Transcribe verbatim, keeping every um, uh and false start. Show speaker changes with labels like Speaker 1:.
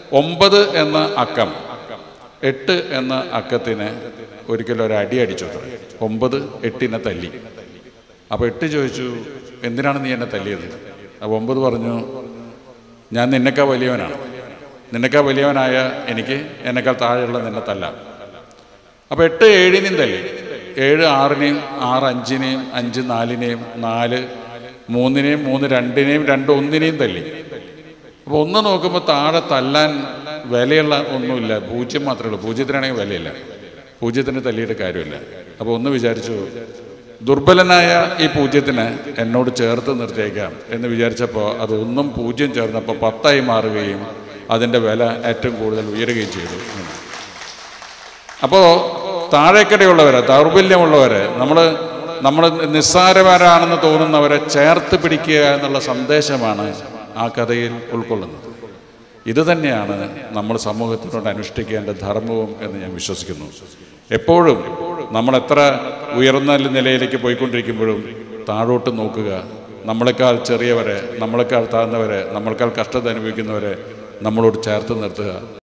Speaker 1: ഒമ്പത് എന്ന അക്കം എട്ട് എന്ന അക്കത്തിന് ഒരിക്കലും ഒരു അടി അടിച്ചു. ഒമ്പത് എട്ടിനെ തല്ലി. അപ്പോൾ എട്ട് ചോദിച്ചു, എന്തിനാണ് നീ എന്നെ തല്ലിയത്? അപ്പോൾ ഒമ്പത് പറഞ്ഞു, ഞാൻ നിന്നെക്കാ വലിയവനാണ്, നിന്നെക്കാ വലിയവനായ എനിക്ക് എന്നെക്കാൾ താഴെയുള്ള നിന്നെ തല്ലാം. അപ്പോൾ എട്ട് ഏഴിനെയും തല്ലി. ഏഴ് ആറിനെയും, ആറ് അഞ്ചിനെയും, അഞ്ച് നാലിനെയും, നാല് മൂന്നിനെയും, മൂന്ന് രണ്ടിനെയും, രണ്ട് ഒന്നിനെയും തല്ലി. അപ്പോൾ ഒന്ന് നോക്കുമ്പോൾ താഴെ തല്ലാൻ വിലയുള്ള ഒന്നുമില്ല, പൂജ്യം മാത്രമേ ഉള്ളൂ. പൂജ്യത്തിനാണെങ്കിൽ വിലയില്ല, പൂജ്യത്തിന് തല്ലിയിട്ട് കാര്യമില്ല. അപ്പോൾ ഒന്ന് വിചാരിച്ചു, ദുർബലനായ ഈ പൂജ്യത്തിന് എന്നോട് ചേർത്ത് നിർത്തിയേക്കാം എന്ന് വിചാരിച്ചപ്പോൾ അത് ഒന്നും പൂജ്യം ചേർന്നപ്പോൾ പത്തായി മാറുകയും അതിൻ്റെ വില ഏറ്റവും കൂടുതൽ ഉയരുകയും ചെയ്തു. അപ്പോൾ താഴേക്കടയുള്ളവരെ, ദൗർബല്യമുള്ളവരെ, നമ്മൾ നമ്മൾ നിസ്സാരവരാണെന്ന് തോന്നുന്നവരെ ചേർത്ത് പിടിക്കുക എന്നുള്ള സന്ദേശമാണ് ആ കഥയിൽ ഉൾക്കൊള്ളുന്നത്. ഇത് തന്നെയാണ് നമ്മൾ സമൂഹത്തിനോട് അനുഷ്ഠിക്കേണ്ട ധർമ്മവും എന്ന് ഞാൻ വിശ്വസിക്കുന്നു. എപ്പോഴും നമ്മൾ എത്ര ഉയർന്ന നിലയിലേക്ക് പോയിക്കൊണ്ടിരിക്കുമ്പോഴും താഴോട്ട് നോക്കുക. നമ്മളെക്കാൾ ചെറിയവരെ, നമ്മളെക്കാൾ താഴ്ന്നവരെ, നമ്മളെക്കാൾ കഷ്ടത അനുഭവിക്കുന്നവരെ നമ്മളോട് ചേർത്ത് നിർത്തുക.